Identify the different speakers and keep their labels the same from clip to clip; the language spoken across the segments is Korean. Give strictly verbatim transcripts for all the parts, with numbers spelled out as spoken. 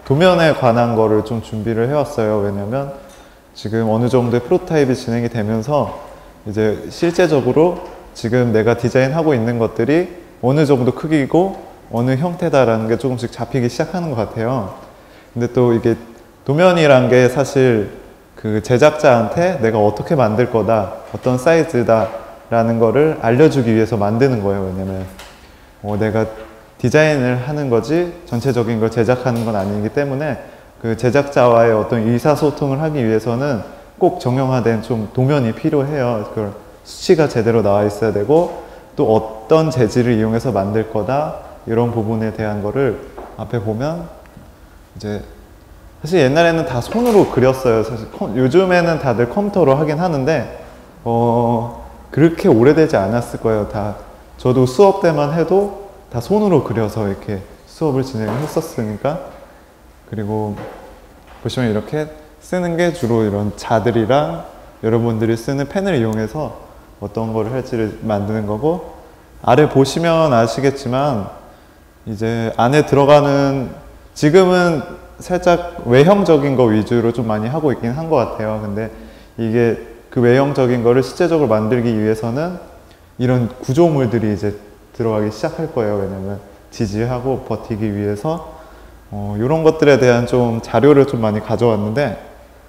Speaker 1: 도면에 관한 거를 좀 준비를 해왔어요. 왜냐면 지금 어느 정도의 프로토타입이 진행이 되면서 이제 실제적으로 지금 내가 디자인하고 있는 것들이 어느 정도 크기고 어느 형태다라는 게 조금씩 잡히기 시작하는 것 같아요. 근데 또 이게 도면이란 게 사실 그 제작자한테 내가 어떻게 만들 거다, 어떤 사이즈다 라는 거를 알려주기 위해서 만드는 거예요. 왜냐면 어, 내가 디자인을 하는 거지 전체적인 걸 제작하는 건 아니기 때문에 그 제작자와의 어떤 의사소통을 하기 위해서는 꼭 정형화된 좀 도면이 필요해요. 그걸 수치가 제대로 나와 있어야 되고 또 어떤 재질을 이용해서 만들 거다 이런 부분에 대한 거를 앞에 보면 이제 사실 옛날에는 다 손으로 그렸어요. 사실 컴, 요즘에는 다들 컴퓨터로 하긴 하는데 어, 그렇게 오래되지 않았을 거예요. 다 저도 수업 때만 해도 다 손으로 그려서 이렇게 수업을 진행을 했었으니까. 그리고 보시면 이렇게 쓰는 게 주로 이런 자들이랑 여러분들이 쓰는 펜을 이용해서 어떤 거를 할지를 만드는 거고, 아래 보시면 아시겠지만 이제 안에 들어가는 지금은 살짝 외형적인 거 위주로 좀 많이 하고 있긴 한 것 같아요. 근데 이게 그 외형적인 거를 실제적으로 만들기 위해서는 이런 구조물들이 이제 들어가기 시작할 거예요. 왜냐면 지지하고 버티기 위해서 어, 이런 것들에 대한 좀 자료를 좀 많이 가져왔는데,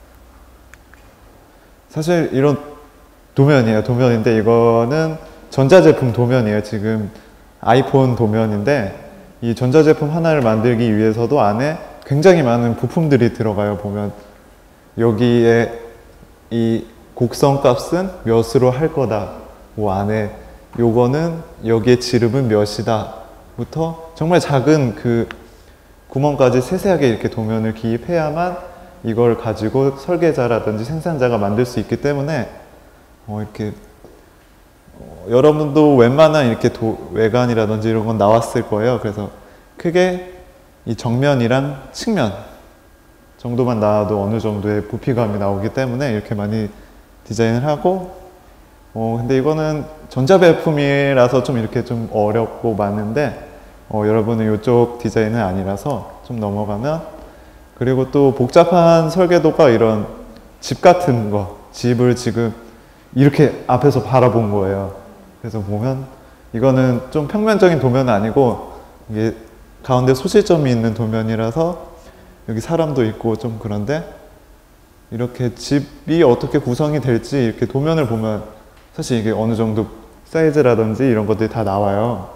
Speaker 1: 사실 이런 도면이에요. 도면인데 이거는 전자제품 도면이에요. 지금 아이폰 도면인데 이 전자제품 하나를 만들기 위해서도 안에 굉장히 많은 부품들이 들어가요. 보면 여기에 이 곡선 값은 몇으로 할 거다, 뭐 안에 요거는 여기에 지름은 몇이다 부터 정말 작은 그 구멍까지 세세하게 이렇게 도면을 기입해야만 이걸 가지고 설계자라든지 생산자가 만들 수 있기 때문에 어 이렇게 어 여러분도 웬만한 이렇게 도 외관이라든지 이런 건 나왔을 거예요. 그래서 크게 이 정면이랑 측면 정도만 나와도 어느 정도의 부피감이 나오기 때문에 이렇게 많이 디자인을 하고, 어 근데 이거는 전자제품이라서 좀 이렇게 좀 어렵고 많은데 어 여러분은 이쪽 디자인은 아니라서 좀 넘어가면, 그리고 또 복잡한 설계도가 이런 집 같은 거, 집을 지금 이렇게 앞에서 바라본 거예요. 그래서 보면 이거는 좀 평면적인 도면은 아니고 이게 가운데 소실점이 있는 도면이라서 여기 사람도 있고 좀 그런데, 이렇게 집이 어떻게 구성이 될지 이렇게 도면을 보면 사실 이게 어느 정도 사이즈라든지 이런 것들이 다 나와요.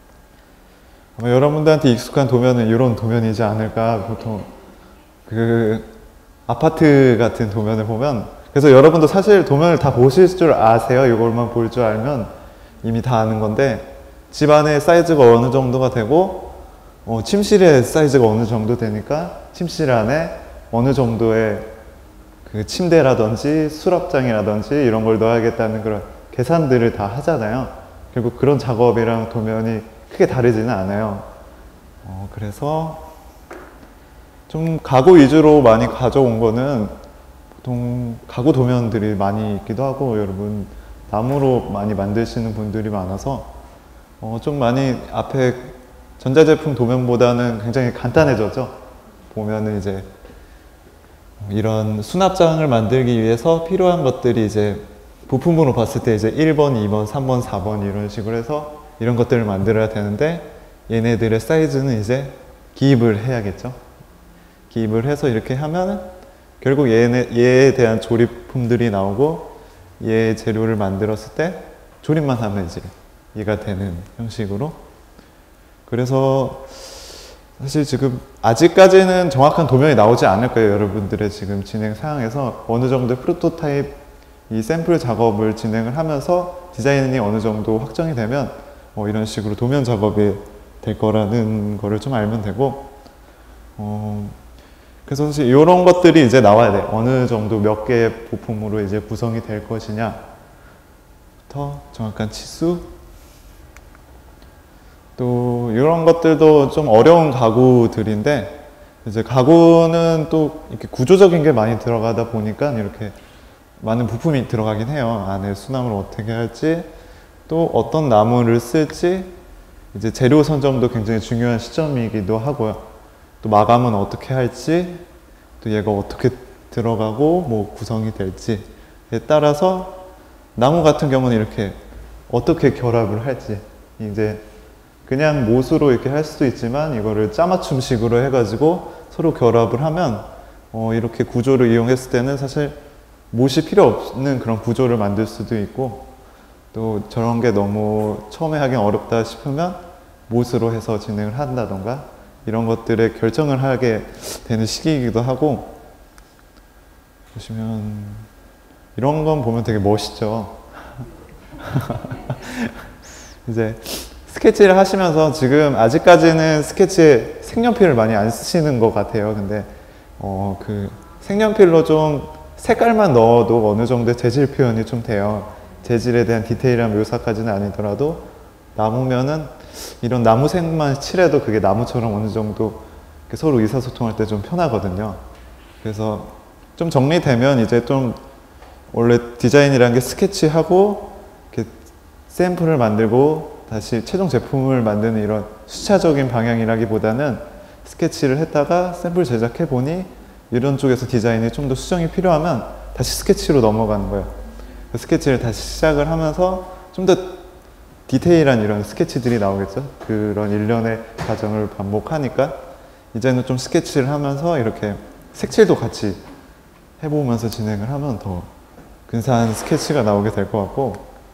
Speaker 1: 아마 여러분들한테 익숙한 도면은 이런 도면이지 않을까. 보통 그 아파트 같은 도면을 보면, 그래서 여러분도 사실 도면을 다 보실 줄 아세요. 이걸만 볼 줄 알면 이미 다 아는 건데, 집 안에 사이즈가 어느 정도가 되고 어, 침실의 사이즈가 어느 정도 되니까 침실 안에 어느 정도의 그 침대라든지 수납장이라든지 이런 걸 넣어야겠다는 그런 계산들을 다 하잖아요. 결국 그런 작업이랑 도면이 크게 다르지는 않아요. 어, 그래서 좀 가구 위주로 많이 가져온 거는 보통 가구 도면들이 많이 있기도 하고, 여러분 나무로 많이 만드시는 분들이 많아서 어, 좀 많이 앞에 전자제품 도면보다는 굉장히 간단해졌죠. 보면은 이제 이런 수납장을 만들기 위해서 필요한 것들이 이제 부품으로 봤을 때 이제 일 번, 이 번, 삼 번, 사 번 이런 식으로 해서 이런 것들을 만들어야 되는데, 얘네들의 사이즈는 이제 기입을 해야겠죠. 기입을 해서 이렇게 하면 결국 얘네, 얘에 대한 조립품들이 나오고, 얘 재료를 만들었을 때 조립만 하면 이제 얘가 되는 형식으로. 그래서 사실 지금 아직까지는 정확한 도면이 나오지 않을 거예요. 여러분들의 지금 진행 상황에서 어느 정도 프로토타입 이 샘플 작업을 진행을 하면서 디자인이 어느 정도 확정이 되면 어 이런 식으로 도면 작업이 될 거라는 거를 좀 알면 되고, 어 그래서 사실 이런 것들이 이제 나와야 돼. 어느 정도 몇 개의 부품으로 이제 구성이 될 것이냐부터 정확한 치수, 또 이런 것들도 좀 어려운 가구들인데, 이제 가구는 또 이렇게 구조적인 게 많이 들어가다 보니까 이렇게 많은 부품이 들어가긴 해요. 안에 수납을 어떻게 할지, 또 어떤 나무를 쓸지, 이제 재료 선정도 굉장히 중요한 시점이기도 하고요. 또 마감은 어떻게 할지, 또 얘가 어떻게 들어가고 뭐 구성이 될지에 따라서 나무 같은 경우는 이렇게 어떻게 결합을 할지, 이제 그냥 못으로 이렇게 할 수도 있지만 이거를 짜맞춤식으로 해가지고 서로 결합을 하면 어 이렇게 구조를 이용했을 때는 사실 못이 필요 없는 그런 구조를 만들 수도 있고, 또 저런 게 너무 처음에 하긴 어렵다 싶으면 못으로 해서 진행을 한다던가 이런 것들의 결정을 하게 되는 시기이기도 하고, 보시면 이런 건 보면 되게 멋있죠. 이제 스케치를 하시면서 지금 아직까지는 스케치에 색연필을 많이 안 쓰시는 것 같아요. 근데 어 그 색연필로 좀 색깔만 넣어도 어느 정도 재질 표현이 좀 돼요. 재질에 대한 디테일한 묘사까지는 아니더라도 나무면은 이런 나무색만 칠해도 그게 나무처럼 어느 정도 서로 의사소통할 때 좀 편하거든요. 그래서 좀 정리되면 이제 좀 원래 디자인이라는 게 스케치하고 이렇게 샘플을 만들고 다시 최종 제품을 만드는 이런 수차적인 방향이라기보다는 스케치를 했다가 샘플 제작해 보니 이런 쪽에서 디자인이 좀 더 수정이 필요하면 다시 스케치로 넘어가는 거예요. 스케치를 다시 시작을 하면서 좀 더 디테일한 이런 스케치들이 나오겠죠. 그런 일련의 과정을 반복하니까 이제는 좀 스케치를 하면서 이렇게 색칠도 같이 해보면서 진행을 하면 더 근사한 스케치가 나오게 될 것 같고,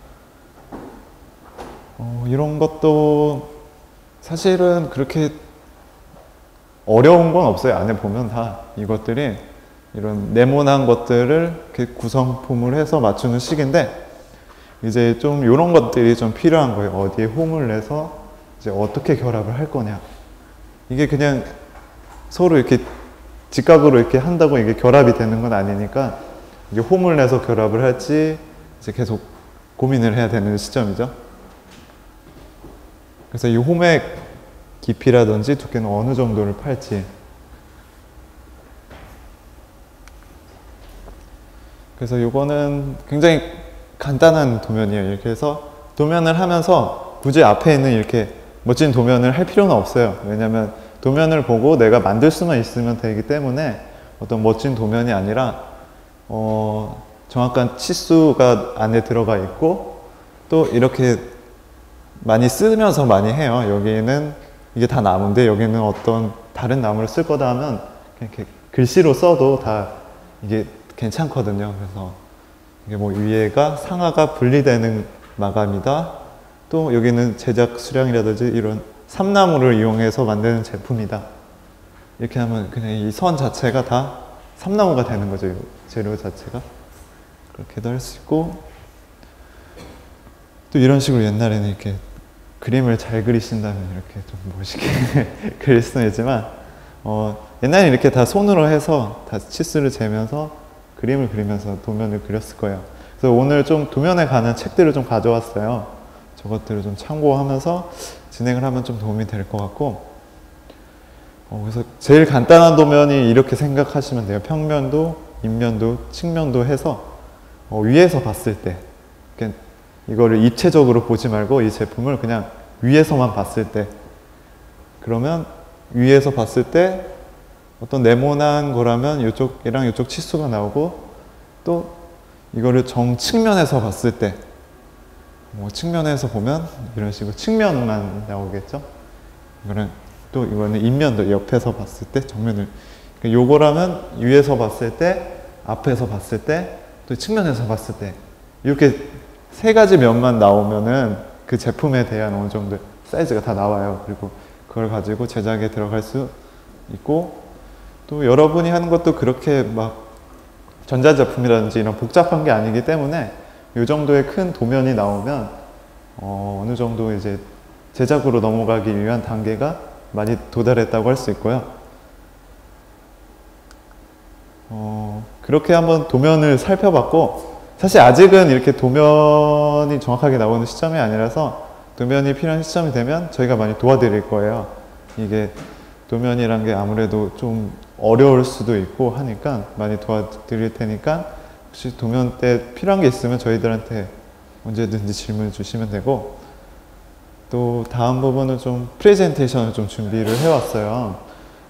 Speaker 1: 어, 이런 것도 사실은 그렇게 어려운 건 없어요. 안에 보면 다 이것들이 이런 네모난 것들을 이렇게 구성품을 해서 맞추는 식인데, 이제 좀 이런 것들이 좀 필요한 거예요. 어디에 홈을 내서 이제 어떻게 결합을 할 거냐. 이게 그냥 서로 이렇게 직각으로 이렇게 한다고 이게 결합이 되는 건 아니니까 이게 홈을 내서 결합을 할지 이제 계속 고민을 해야 되는 시점이죠. 그래서 이 홈의 깊이라든지 두께는 어느 정도를 팔지. 그래서 이거는 굉장히 간단한 도면이에요. 이렇게 해서 도면을 하면서 굳이 앞에 있는 이렇게 멋진 도면을 할 필요는 없어요. 왜냐하면 도면을 보고 내가 만들 수만 있으면 되기 때문에 어떤 멋진 도면이 아니라 어, 정확한 치수가 안에 들어가 있고, 또 이렇게 많이 쓰면서 많이 해요. 여기는 이게 다 나무인데 여기는 어떤 다른 나무를 쓸 거다 하면 이렇게 글씨로 써도 다 이게 괜찮거든요. 그래서 이게 뭐 위에가 상하가 분리되는 마감이다. 또 여기는 제작 수량이라든지 이런 삼나무를 이용해서 만드는 제품이다. 이렇게 하면 그냥 이 선 자체가 다 삼나무가 되는 거죠. 이 재료 자체가. 그렇게도 할 수 있고, 또 이런 식으로 옛날에는 이렇게 그림을 잘 그리신다면 이렇게 좀 멋있게 그릴 수는 있지만, 어, 옛날에 이렇게 다 손으로 해서 다 치수를 재면서 그림을 그리면서 도면을 그렸을 거예요. 그래서 오늘 좀 도면에 관한 책들을 좀 가져왔어요. 저것들을 좀 참고하면서 진행을 하면 좀 도움이 될 것 같고, 어, 그래서 제일 간단한 도면이 이렇게 생각하시면 돼요. 평면도, 인면도, 측면도 해서 어, 위에서 봤을 때, 그러니까 이거를 입체적으로 보지 말고 이 제품을 그냥 위에서만 봤을 때, 그러면 위에서 봤을 때 어떤 네모난 거라면 이쪽이랑 이쪽 치수가 나오고, 또 이거를 정측면에서 봤을 때, 뭐 측면에서 보면 이런 식으로 측면만 나오겠죠. 이거는 또 이거는 인면도 옆에서 봤을 때 정면을, 그러니까 요거라면 위에서 봤을 때, 앞에서 봤을 때, 또 측면에서 봤을 때, 이렇게 세 가지 면만 나오면은 그 제품에 대한 어느 정도 사이즈가 다 나와요. 그리고 그걸 가지고 제작에 들어갈 수 있고, 또 여러분이 하는 것도 그렇게 막 전자제품이라든지 이런 복잡한 게 아니기 때문에 이 정도의 큰 도면이 나오면 어, 어느 정도 이제 제작으로 넘어가기 위한 단계가 많이 도달했다고 할 수 있고요. 어, 그렇게 한번 도면을 살펴봤고, 사실 아직은 이렇게 도면이 정확하게 나오는 시점이 아니라서 도면이 필요한 시점이 되면 저희가 많이 도와드릴 거예요. 이게 도면이란 게 아무래도 좀 어려울 수도 있고 하니까 많이 도와드릴 테니까, 혹시 도면 때 필요한 게 있으면 저희들한테 언제든지 질문 주시면 되고, 또 다음 부분은 좀 프레젠테이션을 좀 준비를 해왔어요.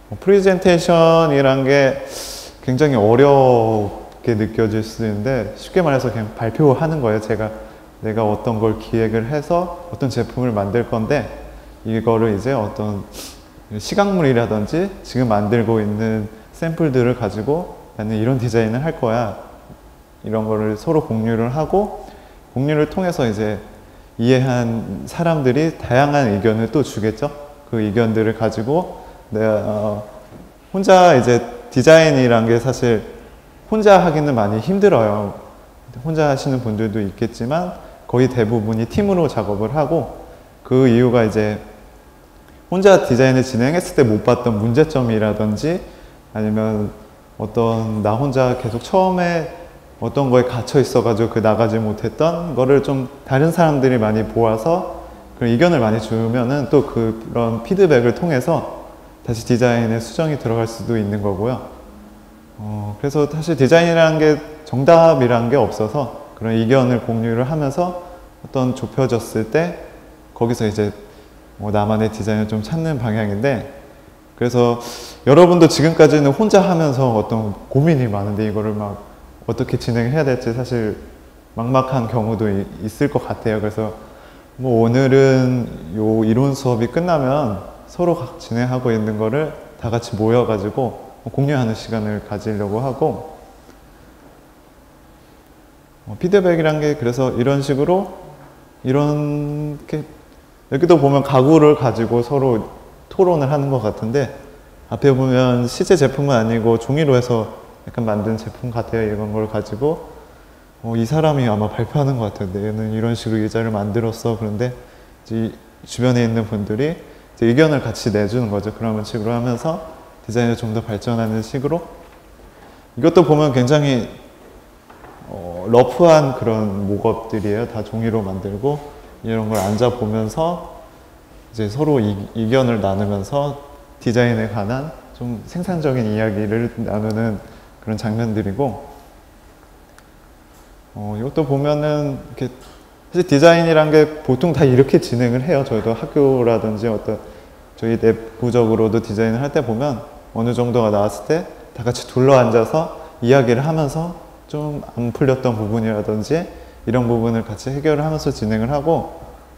Speaker 1: 어, 프레젠테이션이란 게 굉장히 어렵게 느껴질 수 있는데 쉽게 말해서 그냥 발표하는 거예요. 제가 내가 어떤 걸 기획을 해서 어떤 제품을 만들 건데 이거를 이제 어떤 시각물이라든지 지금 만들고 있는 샘플들을 가지고 나는 이런 디자인을 할 거야. 이런 거를 서로 공유를 하고 공유를 통해서 이제 이해한 사람들이 다양한 의견을 또 주겠죠. 그 의견들을 가지고 내가 어, 혼자 이제 디자인이란 게 사실 혼자 하기는 많이 힘들어요. 혼자 하시는 분들도 있겠지만 거의 대부분이 팀으로 작업을 하고 그 이유가 이제 혼자 디자인을 진행했을 때 못 봤던 문제점이라든지 아니면 어떤 나 혼자 계속 처음에 어떤 거에 갇혀 있어가지고 그 나가지 못했던 거를 좀 다른 사람들이 많이 보아서 그런 의견을 많이 주면은 또 그런 피드백을 통해서 다시 디자인에 수정이 들어갈 수도 있는 거고요. 어, 그래서 사실 디자인이라는 게 정답이라는 게 없어서 그런 의견을 공유를 하면서 어떤 좁혀졌을 때 거기서 이제 뭐 나만의 디자인을 좀 찾는 방향인데 그래서 여러분도 지금까지는 혼자 하면서 어떤 고민이 많은데 이거를 막 어떻게 진행해야 될지 사실 막막한 경우도 이, 있을 것 같아요. 그래서 뭐 오늘은 요 이론 수업이 끝나면 서로 각 진행하고 있는 거를 다 같이 모여가지고 공유하는 시간을 가지려고 하고 어, 피드백이란 게 그래서 이런 식으로 이런 게 여기도 보면 가구를 가지고 서로 토론을 하는 것 같은데 앞에 보면 실제 제품은 아니고 종이로 해서 약간 만든 제품 같아요. 이런 걸 가지고 어, 이 사람이 아마 발표하는 것 같아요. 얘는 이런 식으로 의자를 만들었어. 그런데 이제 주변에 있는 분들이 이제 의견을 같이 내주는 거죠. 그런 식으로 하면서 디자인을 좀 더 발전하는 식으로 이것도 보면 굉장히 어, 러프한 그런 목업들이에요. 다 종이로 만들고 이런 걸 앉아보면서 이제 서로 이, 의견을 나누면서 디자인에 관한 좀 생산적인 이야기를 나누는 그런 장면들이고 어, 이것도 보면은 이렇게 사실 디자인이란 게 보통 다 이렇게 진행을 해요. 저희도 학교라든지 어떤 저희 내부적으로도 디자인을 할 때 보면 어느 정도가 나왔을 때 다 같이 둘러 앉아서 이야기를 하면서 좀 안 풀렸던 부분이라든지 이런 부분을 같이 해결을 하면서 진행을 하고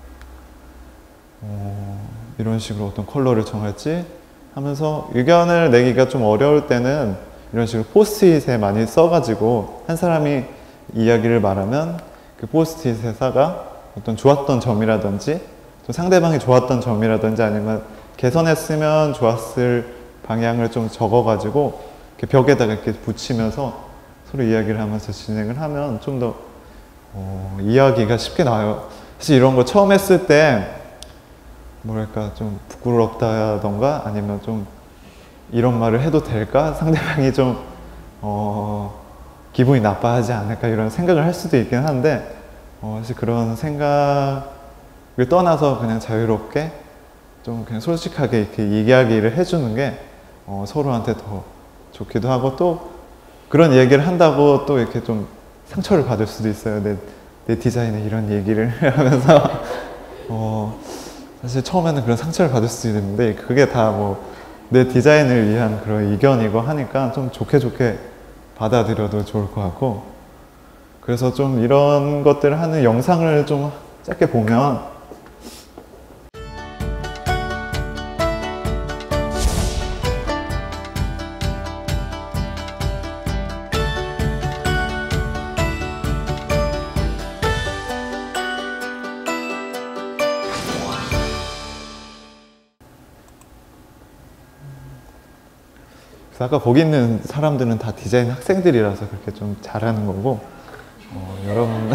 Speaker 1: 어, 이런 식으로 어떤 컬러를 정할지 하면서 의견을 내기가 좀 어려울 때는 이런 식으로 포스트잇에 많이 써가지고 한 사람이 이야기를 말하면 그 포스트잇에다가 어떤 좋았던 점이라든지 또 상대방이 좋았던 점이라든지 아니면 개선했으면 좋았을 방향을 좀 적어가지고 이렇게 벽에다가 이렇게 붙이면서 서로 이야기를 하면서 진행을 하면 좀 더 어, 이야기가 쉽게 나와요. 사실 이런 거 처음 했을 때 뭐랄까 좀 부끄럽다던가 아니면 좀 이런 말을 해도 될까? 상대방이 좀 어, 기분이 나빠하지 않을까 이런 생각을 할 수도 있긴 한데 어, 사실 그런 생각을 떠나서 그냥 자유롭게 좀 그냥 솔직하게 이렇게 이야기를 해주는 게 어, 서로한테 더 좋기도 하고 또 그런 얘기를 한다고 또 이렇게 좀 상처를 받을 수도 있어요. 내, 내 디자인에 이런 얘기를 하면서 어, 사실 처음에는 그런 상처를 받을 수도 있는데 그게 다 뭐 내 디자인을 위한 그런 의견이고 하니까 좀 좋게 좋게 받아들여도 좋을 것 같고 그래서 좀 이런 것들을 하는 영상을 좀 짧게 보면 그래서 아까 거기 있는 사람들은 다 디자인 학생들이라서 그렇게 좀 잘하는 거고 어, 여러분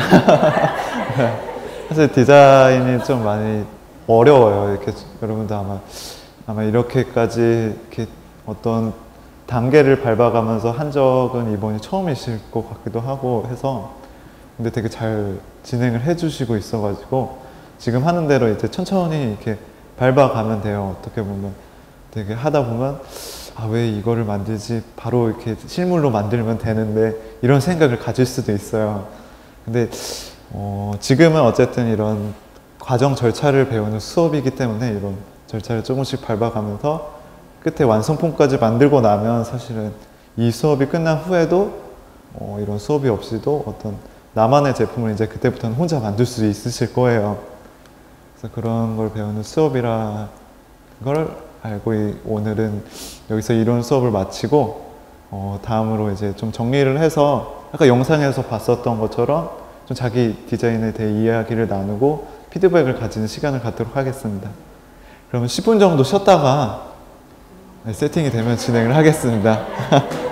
Speaker 1: 사실 디자인이 좀 많이 어려워요. 이렇게 여러분도 아마 아마 이렇게까지 이렇게 어떤 단계를 밟아가면서 한 적은 이번이 처음이실 것 같기도 하고 해서 근데 되게 잘 진행을 해주시고 있어가지고 지금 하는 대로 이제 천천히 이렇게 밟아가면 돼요. 어떻게 보면 되게 하다 보면 아, 왜 이거를 만들지? 바로 이렇게 실물로 만들면 되는데 이런 생각을 가질 수도 있어요. 근데 어, 지금은 어쨌든 이런 과정 절차를 배우는 수업이기 때문에 이런 절차를 조금씩 밟아가면서 끝에 완성품까지 만들고 나면 사실은 이 수업이 끝난 후에도 어, 이런 수업이 없이도 어떤 나만의 제품을 이제 그때부터는 혼자 만들 수 있으실 거예요. 그래서 그런 걸 배우는 수업이라 걸 알고 이, 오늘은 여기서 이론 수업을 마치고 어, 다음으로 이제 좀 정리를 해서 아까 영상에서 봤었던 것처럼 좀 자기 디자인에 대해 이야기를 나누고 피드백을 가지는 시간을 갖도록 하겠습니다. 그러면 십 분 정도 쉬었다가 세팅이 되면 진행을 하겠습니다.